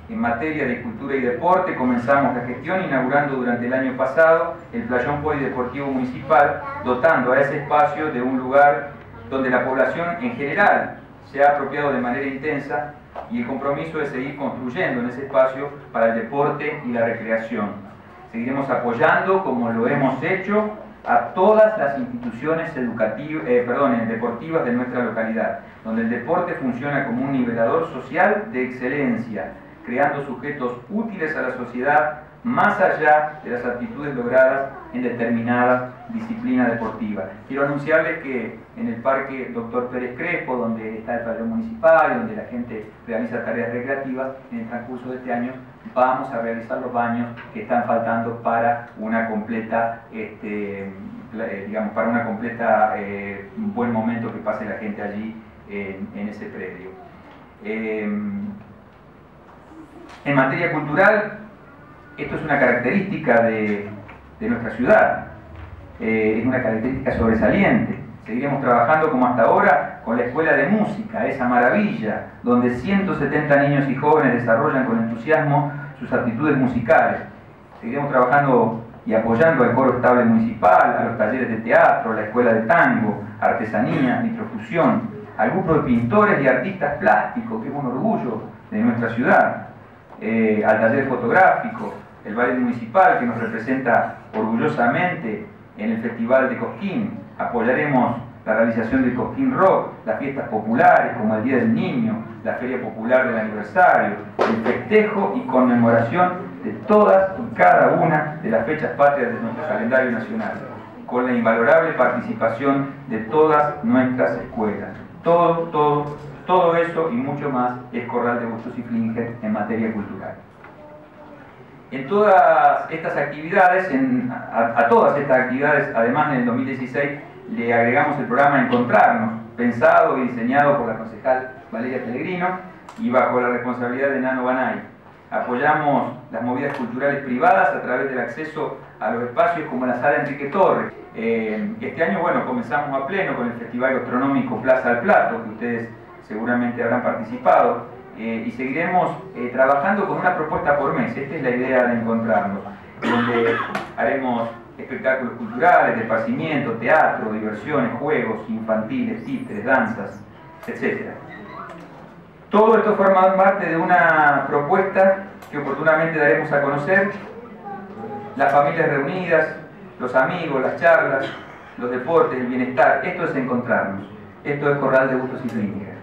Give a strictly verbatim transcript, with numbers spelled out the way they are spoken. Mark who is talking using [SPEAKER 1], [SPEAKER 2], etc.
[SPEAKER 1] En materia de cultura y deporte, comenzamos la gestión inaugurando durante el año pasado el Playón Polideportivo Municipal, dotando a ese espacio de un lugar donde la población en general se ha apropiado de manera intensa, y el compromiso es seguir construyendo en ese espacio para el deporte y la recreación. Seguiremos apoyando, como lo hemos hecho, a todas las instituciones educativas, eh, perdón, deportivas de nuestra localidad, donde el deporte funciona como un nivelador social de excelencia, creando sujetos útiles a la sociedad más allá de las aptitudes logradas en determinadas disciplinas deportivas. Quiero anunciarles que en el Parque Doctor Pérez Crespo, donde está el pabellón municipal, donde la gente realiza tareas recreativas, en el transcurso de este año vamos a realizar los baños que están faltando para una completa, este, digamos, para una completa, eh, un buen momento que pase la gente allí en, en ese predio. Eh, en materia cultural, esto es una característica de, de nuestra ciudad, eh, es una característica sobresaliente. Seguiremos trabajando como hasta ahora con la Escuela de Música, esa maravilla, donde ciento setenta niños y jóvenes desarrollan con entusiasmo sus aptitudes musicales. Seguiremos trabajando y apoyando al coro estable municipal, a los talleres de teatro, a la escuela de tango, artesanía, microfusión, al grupo de pintores y artistas plásticos, que es un orgullo de nuestra ciudad, eh, al taller fotográfico, el ballet municipal que nos representa orgullosamente en el Festival de Cosquín. Apoyaremos la realización del Cosquín Rock, las fiestas populares como el Día del Niño, la Feria Popular del Aniversario, el festejo y conmemoración de todas y cada una de las fechas patrias de nuestro calendario nacional, con la invalorable participación de todas nuestras escuelas. Todo, todo, todo eso y mucho más es Corral de Bustos y Flinger en materia cultural. En todas estas actividades, en, a, a todas estas actividades, además en el dos mil dieciséis, le agregamos el programa Encontrarnos, pensado y diseñado por la concejal Valeria Pellegrino y bajo la responsabilidad de Nano Banay. Apoyamos las movidas culturales privadas a través del acceso a los espacios como la Sala Enrique Torres. Eh, este año, bueno, comenzamos a pleno con el Festival Gastronómico Plaza al Plato, que ustedes seguramente habrán participado. Eh, y seguiremos eh, trabajando con una propuesta por mes. Esta es la idea de Encontrarnos, donde haremos espectáculos culturales, de esparcimiento, teatro, diversiones, juegos infantiles, títeres, danzas, etcétera. Todo esto forma parte de una propuesta que oportunamente daremos a conocer: las familias reunidas, los amigos, las charlas, los deportes, el bienestar. Esto es Encontrarnos. Esto es Corral de Bustos y Flinger.